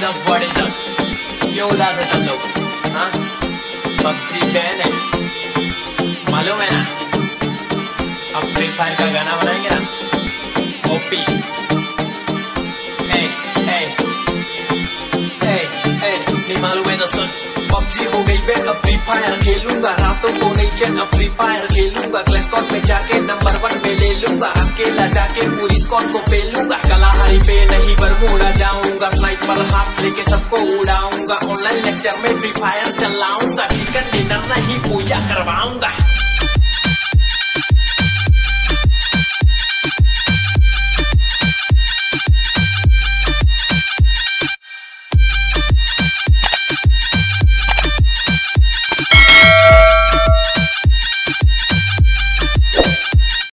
क्यों उदास है सब लोग? हाँ, पबजी बैन है, मालूम है ना? अब फ्री फायर का गाना बनाएंगे ना, ओपी। नहीं मालूम है तो सुन। पबजी हो गई बैन, अब फ्री फायर खेलूंगा, रातों को नहीं चैन, अब फ्री फायर खेलूंगा, क्लैश स्क्वाड पे जाके नंबर 1 पे ले लूंगा, अकेला जाके पूरी स्क्वाड को पेलूंगा, कलाहारी पे नहीं बरमूडा जाऊंगा, स्नाइपर हाथ लेके सबको उड़ाऊंगा, ऑनलाइन लेक्चर में फ्री फायर चलाऊंगा, चिकन डिनर नहीं पूजा करवाऊंगा।